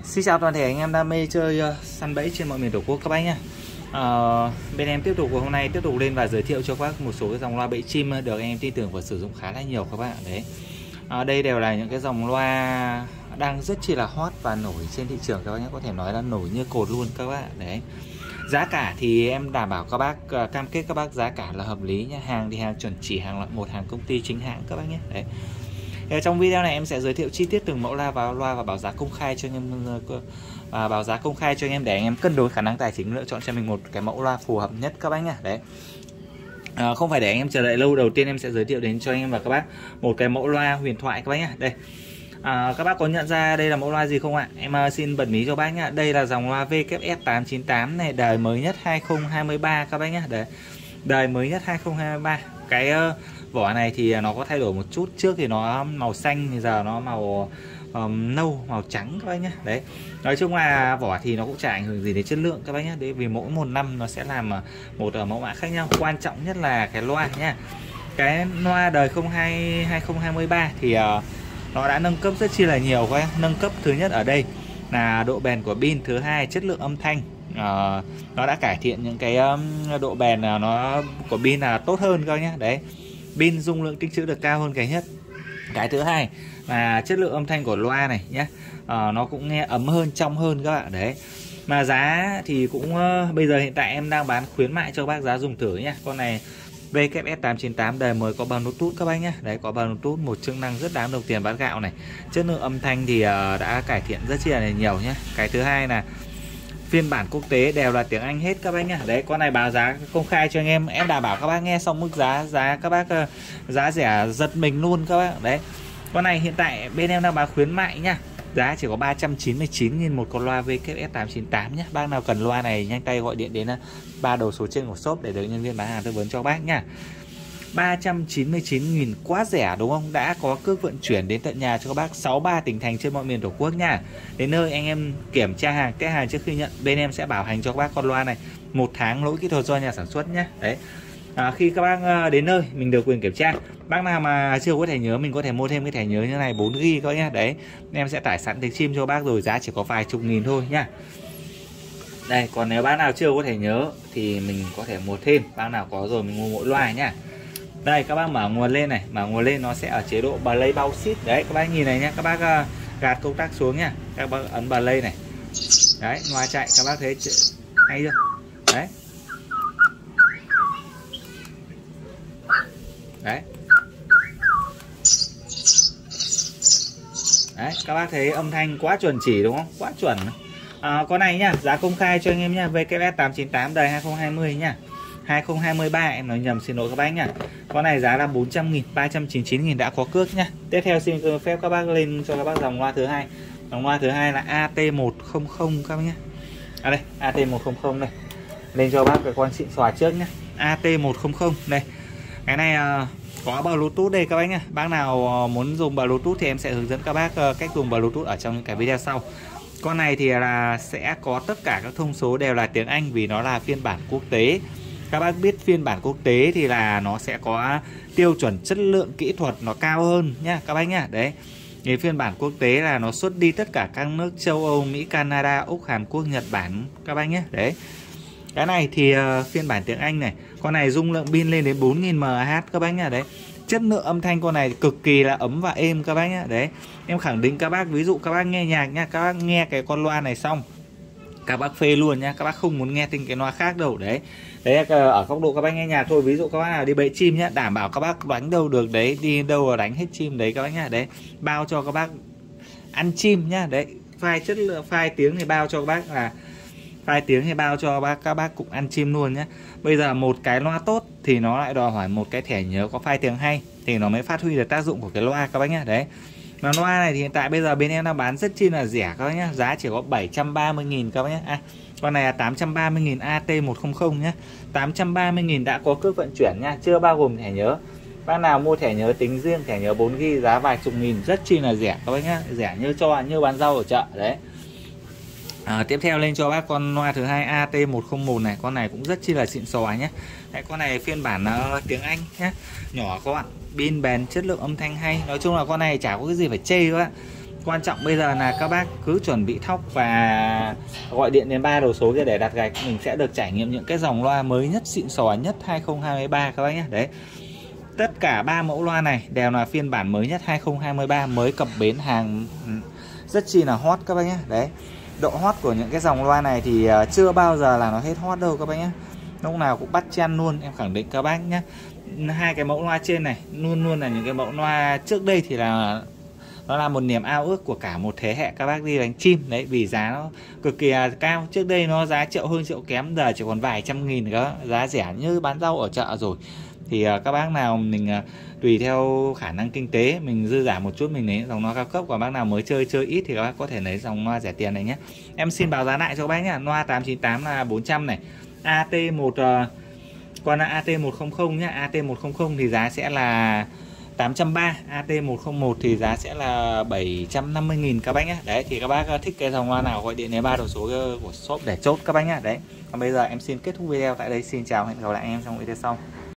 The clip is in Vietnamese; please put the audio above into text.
Xin chào toàn thể anh em đam mê chơi săn bẫy trên mọi miền Tổ quốc các bác nhé. Bên em tiếp tục hôm nay tiếp tục lên và giới thiệu cho các bác một số cái dòng loa bẫy chim được anh em tin tưởng và sử dụng khá là nhiều các bạn đấy. Đây đều là những cái dòng loa đang rất chi là hot và nổi trên thị trường các bác nhé, có thể nói là nổi như cột luôn các bạn đấy. Giá cả thì em đảm bảo các bác, cam kết các bác giá cả là hợp lý nhé. Hàng thì hàng chuẩn chỉ, hàng loại một, hàng công ty chính hãng các bác nhé. Đấy. Trong video này em sẽ giới thiệu chi tiết từng mẫu loa và báo giá công khai cho anh em, để anh em cân đối khả năng tài chính lựa chọn cho mình một cái mẫu loa phù hợp nhất các bác nhé. Đấy. Không phải để anh em chờ đợi lâu, đầu tiên em sẽ giới thiệu đến cho anh em và các bác một cái mẫu loa huyền thoại các bác nhé. Đây. Các bác có nhận ra đây là mẫu loa gì không ạ? Em xin bật mí cho bác nhá. Đây là dòng loa VKS898 này, đời mới nhất 2023 các bác nhé. Đấy. Đời mới nhất 2023. Cái vỏ này thì nó có thay đổi một chút, trước thì nó màu xanh thì giờ nó màu nâu, màu trắng các bác nhé. Đấy. Nói chung là vỏ thì nó cũng chả ảnh hưởng gì đến chất lượng các bác nhé. Đấy, vì mỗi một năm nó sẽ làm một mẫu mã khác nhau. Quan trọng nhất là cái loa nhá. Cái loa đời 2023 thì nó đã nâng cấp rất chi là nhiều các bác. Nâng cấp thứ nhất ở đây là độ bền của pin, thứ hai chất lượng âm thanh. Nó đã cải thiện những cái độ bền nó của pin là tốt hơn các bác nhé. Đấy. Pin dung lượng tích trữ được cao hơn cái nhất. Cái thứ hai là chất lượng âm thanh của loa này nhé, nó cũng nghe ấm hơn, trong hơn các bạn. Đấy. Mà giá thì cũng bây giờ hiện tại em đang bán khuyến mại cho các bác giá dùng thử nhé. Con này VKS898 đời mới có bằng Bluetooth các bác nhé. Đấy, có bằng Bluetooth, một chức năng rất đáng đồng tiền bát gạo này. Chất lượng âm thanh thì đã cải thiện rất chi là nhiều nhé. Cái thứ hai là phiên bản quốc tế đều là tiếng Anh hết các bác nhá. Đấy, con này báo giá công khai cho anh em đảm bảo các bác nghe xong mức giá các bác giá rẻ giật mình luôn các bác. Đấy. Con này hiện tại bên em đang bán khuyến mại nhá. Giá chỉ có 399.000 một con loa VKS898 nhé. Bác nào cần loa này nhanh tay gọi điện đến 3 đầu số trên của shop để được nhân viên bán hàng tư vấn cho bác nhá. 399.000 quá rẻ đúng không? Đã có cước vận chuyển đến tận nhà cho các bác 63 tỉnh thành trên mọi miền Tổ quốc nha. Đến nơi anh em kiểm tra hàng, test hàng trước khi nhận, bên em sẽ bảo hành cho các bác con loa này 1 tháng lỗi kỹ thuật do nhà sản xuất nhé. Đấy. Khi các bác đến nơi mình được quyền kiểm tra. Bác nào mà chưa có thẻ nhớ mình có thể mua thêm cái thẻ nhớ như này 4GB các nhá. Đấy. Em sẽ tải sẵn tiếng chim cho bác rồi, giá chỉ có vài chục nghìn thôi nhá. Đây, còn nếu bác nào chưa có thẻ nhớ thì mình có thể mua thêm, bác nào có rồi mình mua mỗi loa nhá. Đây, các bác mở nguồn lên này, mở nguồn lên nó sẽ ở chế độ play bao ship. Đấy, các bác nhìn này nhá, các bác gạt công tắc xuống nhá, các bác ấn play này. Đấy, loa chạy các bác thấy hay chưa? Đấy. Đấy. Đấy, các bác thấy âm thanh quá chuẩn chỉ đúng không? Quá chuẩn. Con này nhá, giá công khai cho anh em nhá, VKS898 đời 2020 nhá. 2023 em nói nhầm, xin lỗi các bác nhá. Con này giá là 400.000, 399.000 đã có cước nhá. Tiếp theo xin phép các bác lên cho các bác dòng loa thứ hai. Dòng loa thứ hai là AT100 các bác nhá. Đây, AT100 đây. Lên cho bác cái con xịn xòa trước nhá. AT100 đây. Cái này có Bluetooth đây các bác nhá. Bác nào muốn dùng Bluetooth thì em sẽ hướng dẫn các bác cách dùng Bluetooth ở trong những cái video sau. Con này thì là sẽ có tất cả các thông số đều là tiếng Anh vì nó là phiên bản quốc tế. Các bác biết phiên bản quốc tế thì là nó sẽ có tiêu chuẩn chất lượng kỹ thuật nó cao hơn nhá các bác nhá. Đấy. Thì phiên bản quốc tế là nó xuất đi tất cả các nước châu Âu, Mỹ, Canada, Úc, Hàn Quốc, Nhật Bản các bác nhé. Đấy. Cái này thì phiên bản tiếng Anh này. Con này dung lượng pin lên đến 4000 mAh các bác nhá. Đấy. Chất lượng âm thanh con này cực kỳ là ấm và êm các bác nhá. Đấy. Em khẳng định các bác, ví dụ các bác nghe nhạc nhá, các bác nghe cái con loa này xong các bác phê luôn nhá, các bác không muốn nghe tiếng cái loa khác đâu. Đấy. Đấy ở góc độ các bác nghe nhạc thôi, ví dụ các bác nào đi bẫy chim nhá, đảm bảo các bác đánh đâu được đấy, đi đâu là đánh hết chim đấy các bác nhá. Đấy, bao cho các bác ăn chim nhá. Đấy, file chất lượng, file tiếng thì bao cho các bác là file tiếng thì bao cho các bác cũng ăn chim luôn nhá. Bây giờ một cái loa tốt thì nó lại đòi hỏi một cái thẻ nhớ có file tiếng hay thì nó mới phát huy được tác dụng của cái loa các bác nhá. Đấy. Mà loa này thì hiện tại bây giờ bên em đang bán rất chi là rẻ các bác nhá, giá chỉ có 730.000 các bác nhá. Con này là 830.000 AT100 nhá. 830.000 đã có cước vận chuyển nha, chưa bao gồm thẻ nhớ. Bác nào mua thẻ nhớ tính riêng, thẻ nhớ 4GB giá vài chục nghìn, rất chi là rẻ các bác nhá, rẻ như bán rau ở chợ đấy. Tiếp theo lên cho bác con loa thứ hai AT101 này, con này cũng rất chi là xịn xò nhé. Đấy, con này phiên bản tiếng Anh nhé, nhỏ các bạn, pin bền, chất lượng âm thanh hay. Nói chung là con này chả có cái gì phải chê các bạn. Quan trọng bây giờ là các bác cứ chuẩn bị thóc và gọi điện đến 3 đầu số kia để đặt gạch. Mình sẽ được trải nghiệm những cái dòng loa mới nhất, xịn sò nhất 2023 các bác nhé. Đấy, tất cả 3 mẫu loa này đều là phiên bản mới nhất 2023, mới cập bến, hàng rất chi là hot các bác nhé. Đấy, độ hot của những cái dòng loa này thì chưa bao giờ là nó hết hot đâu các bác nhé. Lúc nào cũng bắt chen luôn, em khẳng định các bác nhé. Hai cái mẫu loa trên này luôn luôn là những cái mẫu loa trước đây thì là nó là một niềm ao ước của cả một thế hệ các bác đi đánh chim đấy, vì giá nó cực kỳ cao. Trước đây nó giá triệu hơn triệu kém, giờ chỉ còn vài trăm nghìn, đó giá rẻ như bán rau ở chợ rồi. Thì các bác nào mình tùy theo khả năng kinh tế mình dư giả một chút mình lấy dòng loa cao cấp, còn bác nào mới chơi ít thì các bác có thể lấy dòng loa rẻ tiền này nhé. Em xin báo giá lại cho các bác nhé. Loa 898 là 400 này, AT1 còn là AT100 nhá, AT100 thì giá sẽ là 830, AT101 thì giá sẽ là 750.000 các bác nhé. Đấy, thì các bác thích cái dòng loa nào gọi điện đến 3 đầu số của shop để chốt các bác nhé. Đấy, còn bây giờ em xin kết thúc video tại đây. Xin chào, hẹn gặp lại anh em trong video sau.